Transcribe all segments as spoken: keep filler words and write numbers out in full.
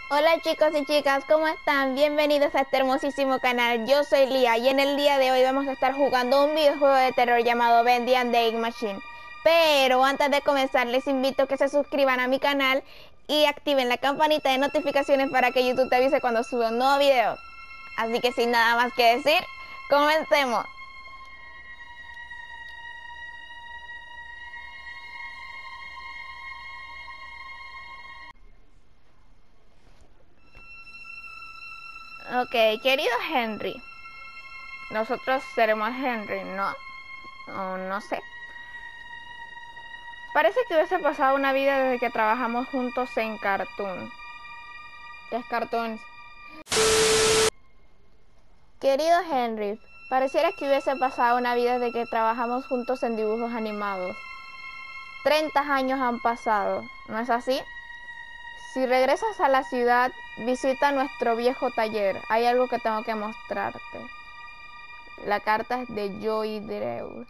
Hola chicos y chicas, ¿cómo están? Bienvenidos a este hermosísimo canal. Yo soy Lía y en el día de hoy vamos a estar jugando un videojuego de terror llamado Bendy and the Ink Machine. Pero antes de comenzar les invito a que se suscriban a mi canal y activen la campanita de notificaciones para que YouTube te avise cuando suba un nuevo video. Así que sin nada más que decir, comencemos. Ok, querido Henry, nosotros seremos Henry, ¿no? O no sé. Parece que hubiese pasado una vida desde que trabajamos juntos en Cartoon. ¿Qué es Cartoon? Querido Henry, pareciera que hubiese pasado una vida desde que trabajamos juntos en dibujos animados. treinta años han pasado, ¿no es así? Si regresas a la ciudad, visita nuestro viejo taller. Hay algo que tengo que mostrarte. La carta es de Joey Drew.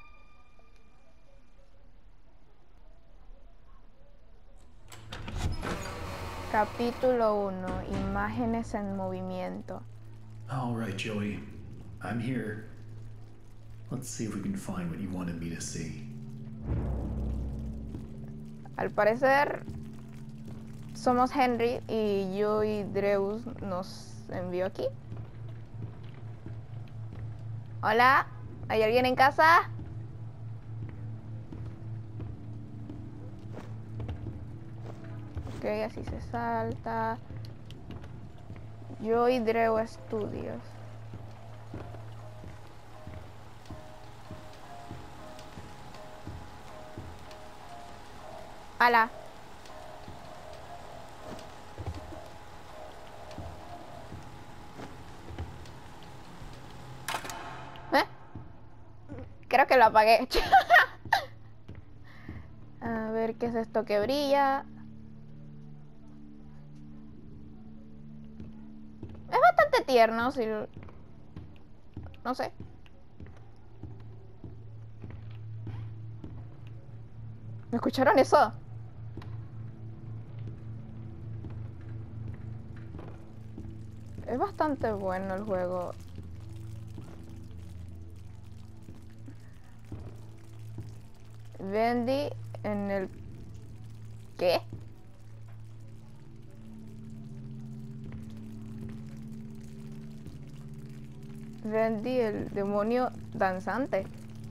Capítulo uno. Imágenes en movimiento. All right, Joey. I'm here. Let's see if we can find what you wanted me to see. Al parecer, somos Henry y Joey Drew nos envió aquí. Hola, ¿hay alguien en casa? Ok, así se salta. Joey Drew Studios. Hola. ¿Eh? Creo que lo apagué. A ver, ¿qué es esto que brilla? Es bastante tierno, si... no sé. ¿Me escucharon eso? Es bastante bueno el juego. Bendy en el... ¿qué? Bendy el demonio danzante.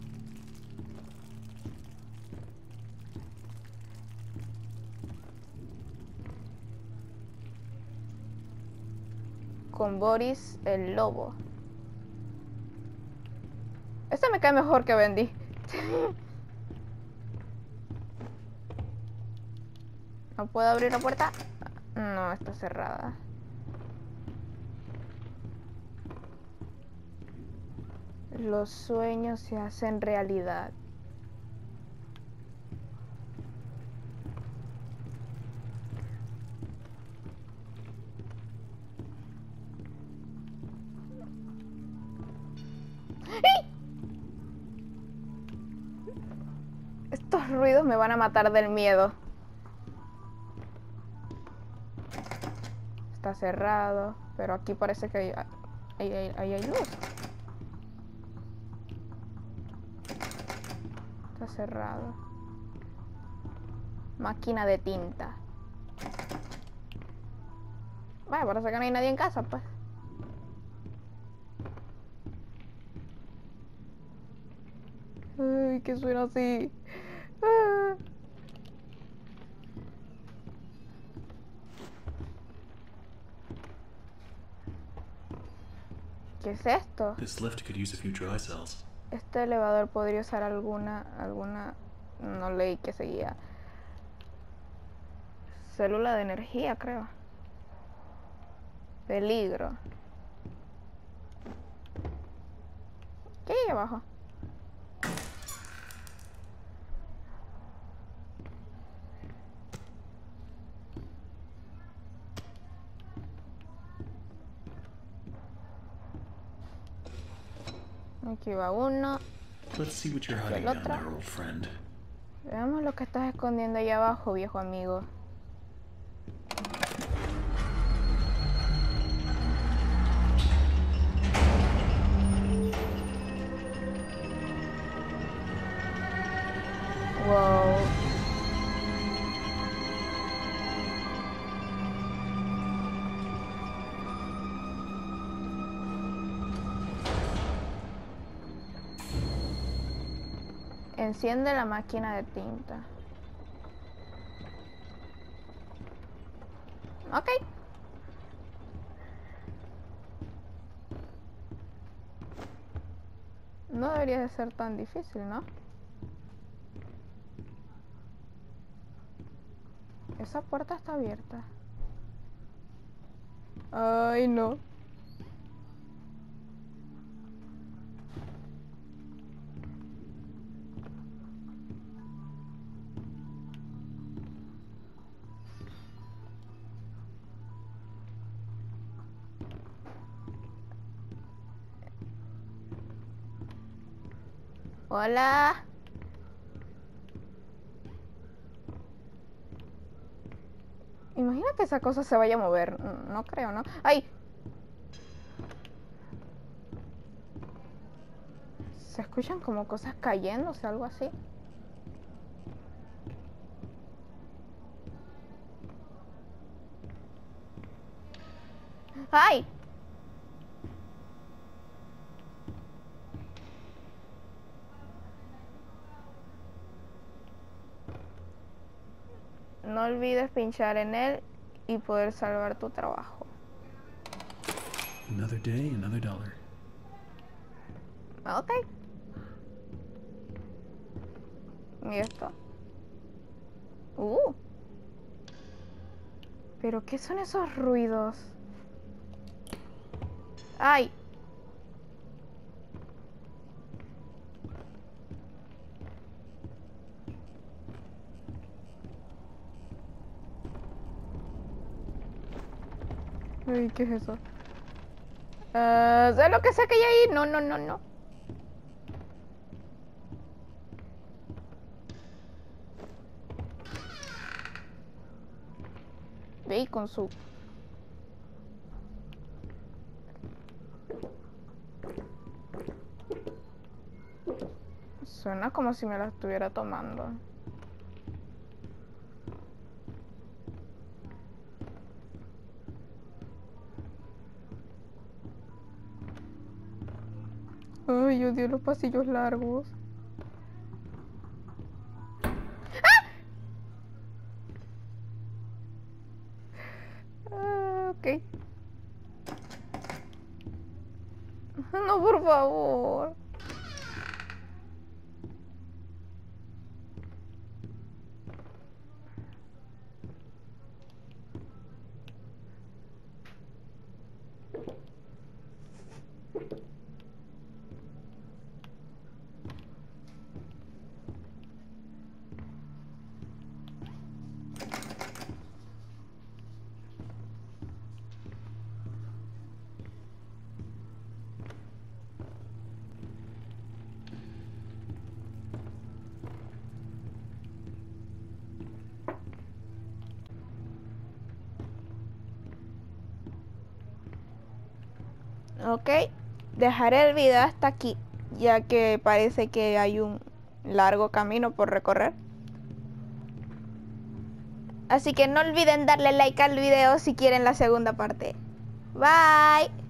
Con Boris el lobo. Este me cae mejor que Bendy. ¿No puedo abrir la puerta? No, está cerrada. Los sueños se hacen realidad. Estos ruidos me van a matar del miedo. Está cerrado, pero aquí parece que hay, hay, hay, hay, hay luz. Está cerrado. Máquina de tinta. Bueno, parece que no hay nadie en casa, pues. Ay, que suena así. Ah. ¿Qué es esto? This lift could use a few dry cells. Este elevador podría usar alguna, alguna, no leí que seguía. Célula de energía, creo. Peligro. ¿Qué hay abajo? Aquí va uno. Let's see what you're hiding down there, old friend. Veamos lo que estás escondiendo ahí abajo, viejo amigo. Enciende la máquina de tinta. Ok. No debería de ser tan difícil, ¿no? Esa puerta está abierta. Ay, no. Hola. Imagina que esa cosa se vaya a mover. No creo, ¿no? ¡Ay! Se escuchan como cosas cayéndose, algo así. ¡Ay! No olvides pinchar en él y poder salvar tu trabajo. Another day, another dollar. Ok. ¿Y esto? Uh. ¿Pero qué son esos ruidos? ¡Ay! Ay, ¿qué es eso? Uh, ¿Sabes lo que sea que hay ahí? No, no, no, no. Ve con su... Suena como si me la estuviera tomando. Ay, odio los pasillos largos. ¡Ah! Ah, ok. No, por favor. Ok, dejaré el video hasta aquí, ya que parece que hay un largo camino por recorrer. Así que no olviden darle like al video si quieren la segunda parte. Bye.